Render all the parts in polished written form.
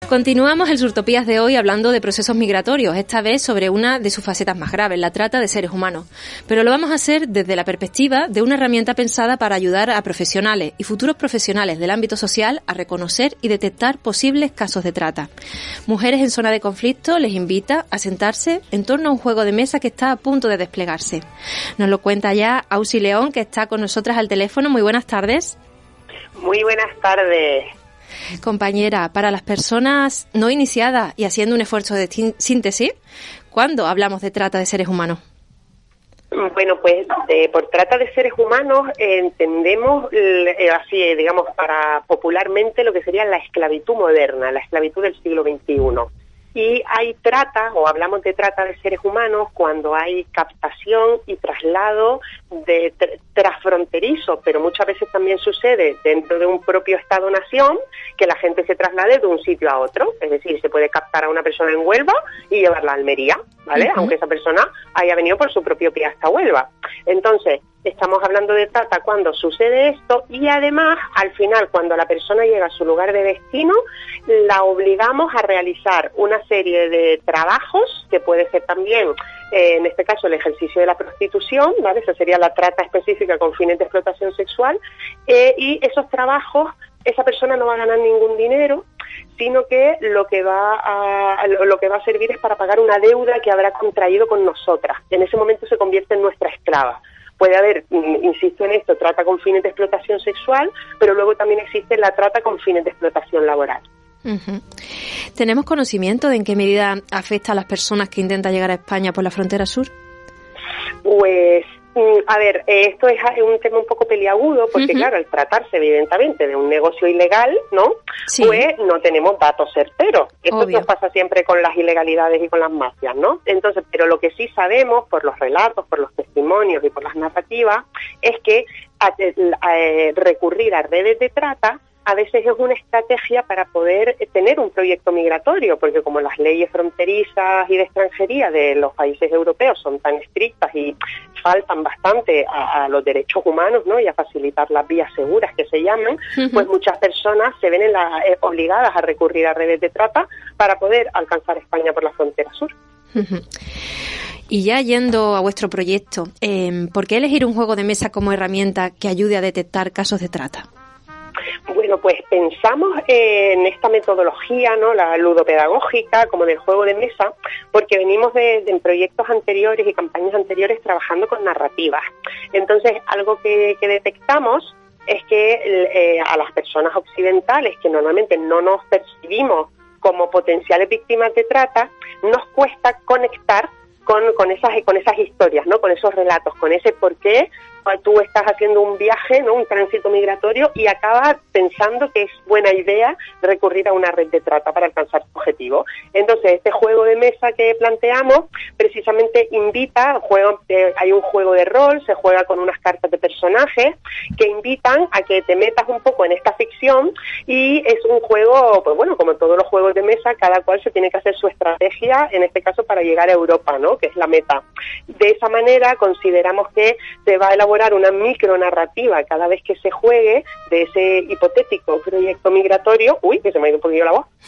Continuamos el Surtopías de hoy hablando de procesos migratorios, esta vez sobre una de sus facetas más graves, la trata de seres humanos. Pero lo vamos a hacer desde la perspectiva de una herramienta pensada para ayudar a profesionales y futuros profesionales del ámbito social a reconocer y detectar posibles casos de trata. Mujeres en zona de conflicto les invita a sentarse en torno a un juego de mesa que está a punto de desplegarse. Nos lo cuenta ya Ausi León, que está con nosotras al teléfono. Muy buenas tardes. Muy buenas tardes. Compañera, para las personas no iniciadas y haciendo un esfuerzo de síntesis, ¿cuándo hablamos de trata de seres humanos? Bueno, pues por trata de seres humanos entendemos, así digamos, para popularmente lo que sería la esclavitud moderna, la esclavitud del siglo XXI. Y hay trata, o hablamos de trata de seres humanos, cuando hay captación y traslado de transfronterizo, pero muchas veces también sucede dentro de un propio Estado-nación que la gente se traslade de un sitio a otro. Es decir, se puede captar a una persona en Huelva y llevarla a Almería, ¿vale? Aunque esa persona haya venido por su propio pie hasta Huelva. Entonces, estamos hablando de trata cuando sucede esto y además, al final, cuando la persona llega a su lugar de destino, la obligamos a realizar una serie de trabajos, que puede ser también, en este caso, el ejercicio de la prostitución, ¿vale? Esa sería la trata específica con fines de explotación sexual, y esos trabajos, esa persona no va a ganar ningún dinero, sino que lo que va a servir es para pagar una deuda que habrá contraído con nosotras. En ese momento se convierte en nuestra esclava. Puede haber, insisto en esto, trata con fines de explotación sexual, pero luego también existe la trata con fines de explotación laboral. Uh-huh. ¿Tenemos conocimiento de en qué medida afecta a las personas que intentan llegar a España por la frontera sur? Pues, a ver, esto es un tema un poco peliagudo, porque claro, al tratarse evidentemente de un negocio ilegal, ¿no? Sí. Pues no tenemos datos certeros. Esto nos pasa siempre con las ilegalidades y con las mafias, ¿no? Entonces, pero lo que sí sabemos por los relatos, por los testimonios y por las narrativas, es que recurrir a redes de trata a veces es una estrategia para poder tener un proyecto migratorio, porque como las leyes fronterizas y de extranjería de los países europeos son tan estrictas y faltan bastante a los derechos humanos, ¿no? Y a facilitar las vías seguras que se llaman, pues muchas personas se ven obligadas a recurrir a redes de trata para poder alcanzar España por la frontera sur. Y ya yendo a vuestro proyecto, ¿por qué elegir un juego de mesa como herramienta que ayude a detectar casos de trata? Bueno, pues pensamos en esta metodología, ¿no? La ludopedagógica, como del juego de mesa, porque venimos en proyectos anteriores y campañas anteriores trabajando con narrativas. Entonces, algo que detectamos es que a las personas occidentales, que normalmente no nos percibimos como potenciales víctimas de trata, nos cuesta conectar con esas historias, ¿no? Con esos relatos, con ese por qué tú estás haciendo un viaje, ¿no? Un tránsito migratorio y acabas pensando que es buena idea recurrir a una red de trata para alcanzar tu objetivo. Entonces, este juego de mesa que planteamos precisamente invita, hay un juego de rol, se juega con unas cartas de personajes que invitan a que te metas un poco en esta ficción y es un juego, pues bueno, como todos los juegos de mesa, cada cual se tiene que hacer su estrategia, en este caso para llegar a Europa, ¿no? Que es la meta. De esa manera consideramos que se va a elaborar una micronarrativa cada vez que se juegue de ese hipotético proyecto migratorio. Uy, que se me ha ido un poquillo la voz.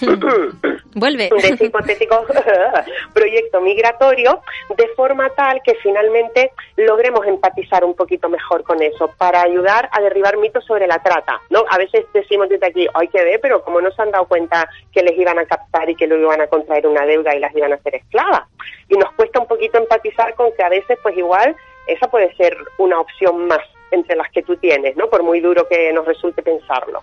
Vuelve. De ese hipotético proyecto migratorio, de forma tal que finalmente logremos empatizar un poquito mejor con eso, para ayudar a derribar mitos sobre la trata, ¿no? A veces decimos desde aquí, hay que ver, pero como no se han dado cuenta que les iban a captar y que lo iban a contraer una deuda y las iban a hacer esclavas. Y nos cuesta un poquito empatizar con que a veces, pues igual, esa puede ser una opción más entre las que tú tienes, ¿no? Por muy duro que nos resulte pensarlo.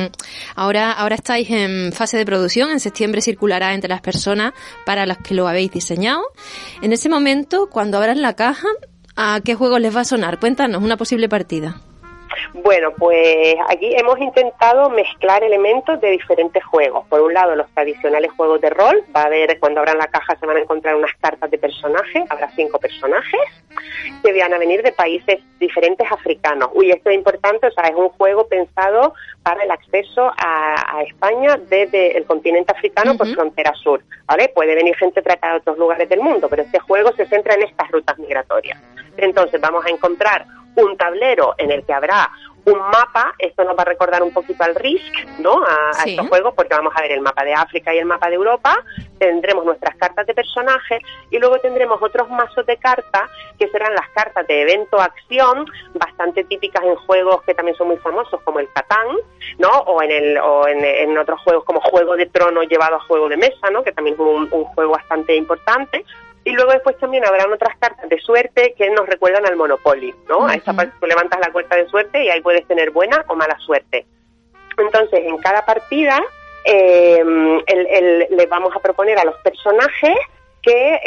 Ahora estáis en fase de producción, en septiembre circulará entre las personas para las que lo habéis diseñado. En ese momento, cuando abran la caja, ¿a qué juegos les va a sonar? Cuéntanos una posible partida. Bueno, pues aquí hemos intentado mezclar elementos de diferentes juegos. Por un lado, los tradicionales juegos de rol. Va a haber, cuando abran la caja, se van a encontrar unas cartas de personajes. Habrá 5 personajes que van a venir de países diferentes africanos. Uy, esto es importante, o sea, es un juego pensado para el acceso a España desde el continente africano por frontera sur, ¿vale? Puede venir gente tratada de otros lugares del mundo, pero este juego se centra en estas rutas migratorias. Entonces, vamos a encontrar un tablero en el que habrá un mapa. Esto nos va a recordar un poquito al Risk, ¿no? A estos juegos, porque vamos a ver el mapa de África y el mapa de Europa, tendremos nuestras cartas de personajes y luego tendremos otros mazos de cartas que serán las cartas de evento-acción, bastante típicas en juegos que también son muy famosos, como el Catán, ¿no? O en otros juegos como Juego de Tronos llevado a juego de mesa, ¿no? Que también es un juego bastante importante. Y luego después también habrán otras cartas de suerte que nos recuerdan al Monopoly, ¿no? A esa parte tú levantas la cuenta de suerte y ahí puedes tener buena o mala suerte. Entonces, en cada partida les vamos a proponer a los personajes que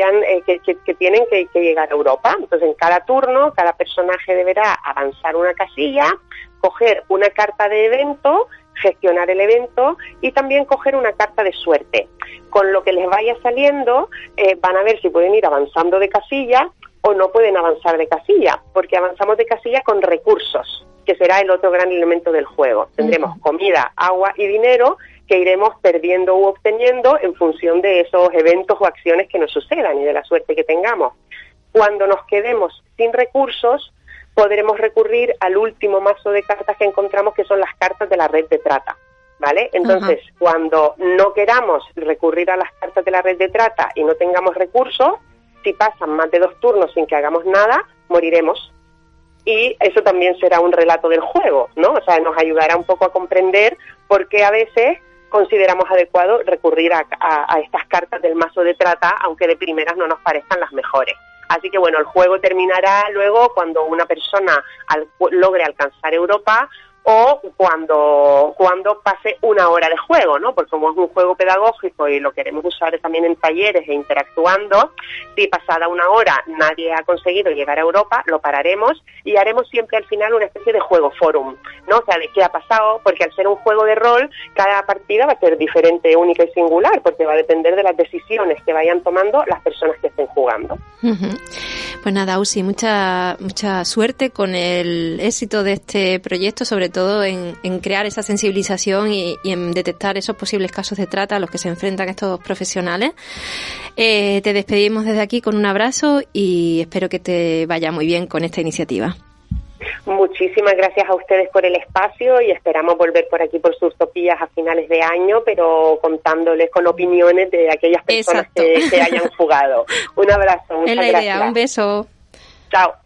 que tienen que llegar a Europa. Entonces, en cada turno, cada personaje deberá avanzar una casilla, coger una carta de evento, gestionar el evento y también coger una carta de suerte. Con lo que les vaya saliendo, van a ver si pueden ir avanzando de casilla o no pueden avanzar de casilla, porque avanzamos de casilla con recursos, que será el otro gran elemento del juego. Tendremos comida, agua y dinero que iremos perdiendo u obteniendo en función de esos eventos o acciones que nos sucedan y de la suerte que tengamos. Cuando nos quedemos sin recursos, podremos recurrir al último mazo de cartas que encontramos, que son las cartas de la red de trata, ¿vale? Entonces, cuando no queramos recurrir a las cartas de la red de trata y no tengamos recursos, si pasan más de 2 turnos sin que hagamos nada, moriremos. Y eso también será un relato del juego, ¿no? O sea, nos ayudará un poco a comprender por qué a veces consideramos adecuado recurrir a estas cartas del mazo de trata, aunque de primeras no nos parezcan las mejores. Así que bueno, el juego terminará luego cuando una persona logre alcanzar Europa o cuando pase 1 hora de juego, ¿no? Porque como es un juego pedagógico y lo queremos usar también en talleres e interactuando, si pasada 1 hora nadie ha conseguido llegar a Europa, lo pararemos y haremos siempre al final una especie de juego fórum, ¿no? O sea, de qué ha pasado, porque al ser un juego de rol, cada partida va a ser diferente, única y singular, porque va a depender de las decisiones que vayan tomando las personas que estén jugando. Pues nada, Usi, mucha suerte con el éxito de este proyecto, sobre todo en crear esa sensibilización y en detectar esos posibles casos de trata a los que se enfrentan estos profesionales. Te despedimos desde aquí con un abrazo y espero que te vaya muy bien con esta iniciativa. Muchísimas gracias a ustedes por el espacio y esperamos volver por aquí por Surtopías a finales de año, pero contándoles con opiniones de aquellas personas que hayan jugado. Un abrazo, muchas gracias. Un beso. Chao.